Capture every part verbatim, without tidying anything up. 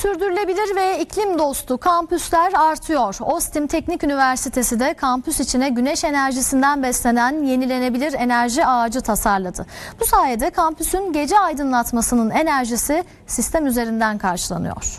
Sürdürülebilir ve iklim dostu kampüsler artıyor. Ostim Teknik Üniversitesi de kampüs içine güneş enerjisinden beslenen yenilenebilir enerji ağacı tasarladı. Bu sayede kampüsün gece aydınlatmasının enerjisi sistem üzerinden karşılanıyor.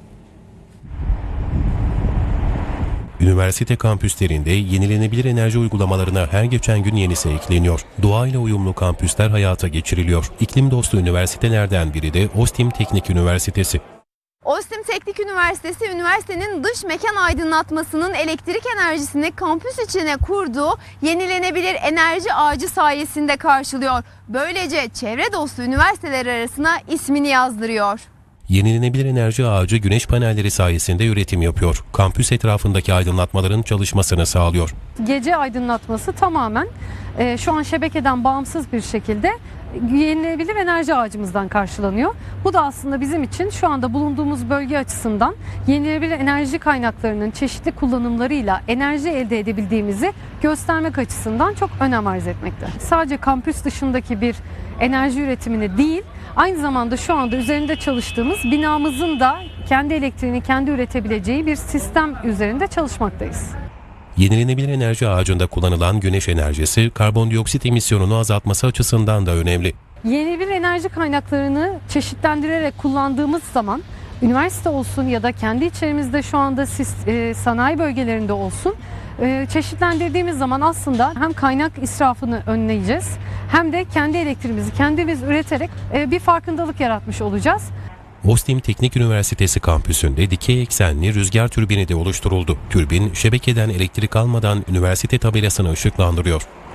Üniversite kampüslerinde yenilenebilir enerji uygulamalarına her geçen gün yenisi ekleniyor. Doğayla uyumlu kampüsler hayata geçiriliyor. İklim dostu üniversitelerden biri de Ostim Teknik Üniversitesi. Ostim Teknik Üniversitesi, üniversitenin dış mekan aydınlatmasının elektrik enerjisini kampüs içine kurduğu yenilenebilir enerji ağacı sayesinde karşılıyor. Böylece çevre dostu üniversiteler arasına ismini yazdırıyor. Yenilenebilir enerji ağacı güneş panelleri sayesinde üretim yapıyor. Kampüs etrafındaki aydınlatmaların çalışmasını sağlıyor. Gece aydınlatması tamamen e, şu an şebekeden bağımsız bir şekilde yenilenebilir enerji ağacımızdan karşılanıyor. Bu da aslında bizim için şu anda bulunduğumuz bölge açısından yenilenebilir enerji kaynaklarının çeşitli kullanımlarıyla enerji elde edebildiğimizi göstermek açısından çok önem arz etmekte. Sadece kampüs dışındaki bir enerji üretimini değil, aynı zamanda şu anda üzerinde çalıştığımız binamızın da kendi elektriğini kendi üretebileceği bir sistem üzerinde çalışmaktayız. Yenilenebilir enerji ağacında kullanılan güneş enerjisi karbondioksit emisyonunu azaltması açısından da önemli. Yenilenebilir enerji kaynaklarını çeşitlendirerek kullandığımız zaman üniversite olsun ya da kendi içerimizde şu anda sanayi bölgelerinde olsun çeşitlendirdiğimiz zaman aslında hem kaynak israfını önleyeceğiz hem de kendi elektriğimizi kendimiz üreterek bir farkındalık yaratmış olacağız. Ostim Teknik Üniversitesi kampüsünde dikey eksenli rüzgar türbini de oluşturuldu. Türbin şebekeden elektrik almadan üniversite tabelasını ışıklandırıyor.